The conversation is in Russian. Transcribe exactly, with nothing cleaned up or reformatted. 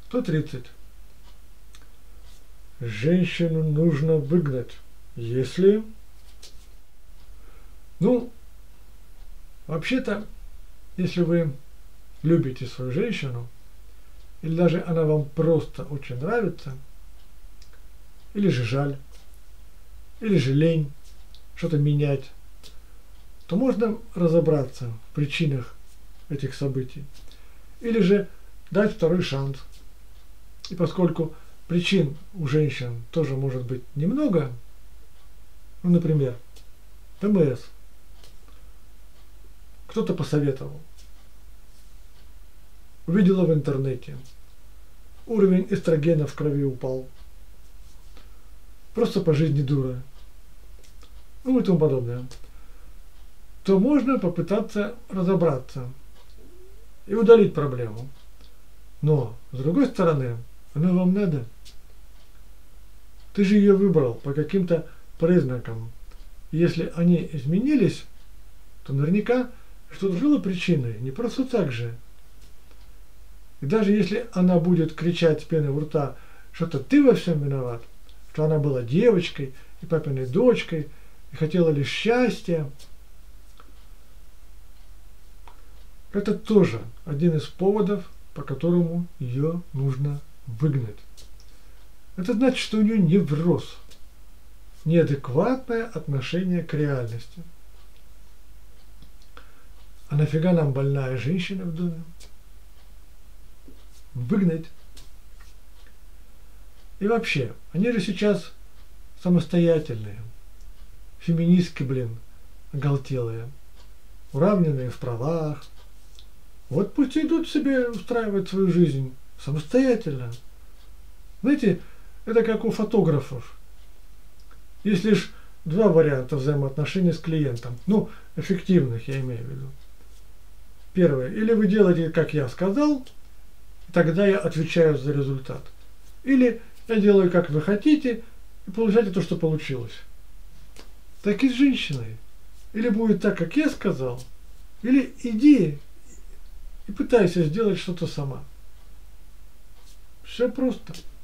сто тридцать. Женщину нужно выгнать, если... Ну, вообще-то, если вы любите свою женщину, или даже она вам просто очень нравится, или же жаль, или же лень что-то менять, то можно разобраться в причинах этих событий, или же дать второй шанс. И поскольку причин у женщин тоже может быть немного, ну, например, ПМС, кто-то посоветовал, увидела в интернете, уровень эстрогена в крови упал, просто по жизни дура, ну и тому подобное, то можно попытаться разобраться и удалить проблему. Но, с другой стороны, она вам надо. Ты же ее выбрал по каким-то признакам. Если они изменились, то наверняка что-то было причиной, не просто так же. И даже если она будет кричать с пены у рта, что-то ты во всем виноват, что она была девочкой и папиной дочкой, и хотела лишь счастья, это тоже один из поводов, по которому ее нужно выгнать. Это значит, что у нее невроз, неадекватное отношение к реальности. А нафига нам больная женщина в доме? Выгнать. И вообще, они же сейчас самостоятельные, феминистки, блин, оголтелые, уравненные в правах. Вот пусть идут себе устраивать свою жизнь самостоятельно. Знаете, это как у фотографов. Есть лишь два варианта взаимоотношений с клиентом. Ну, эффективных, я имею в виду. Первое. Или вы делаете, как я сказал, тогда я отвечаю за результат. Или я делаю, как вы хотите, и получаете то, что получилось. Так и с женщиной. Или будет так, как я сказал, или иди и пытайся сделать что-то сама. Все просто.